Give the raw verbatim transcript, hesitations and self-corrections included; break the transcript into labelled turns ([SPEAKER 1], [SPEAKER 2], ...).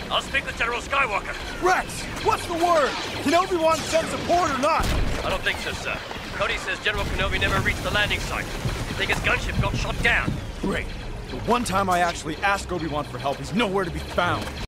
[SPEAKER 1] I'll speak with General Skywalker.
[SPEAKER 2] Rex, what's the word? Can Obi-Wan send support or not?
[SPEAKER 1] I don't think so, sir. Cody says General Kenobi never reached the landing site. I think his gunship got shot down.
[SPEAKER 2] Great. The one time I actually asked Obi-Wan for help, he's nowhere to be found.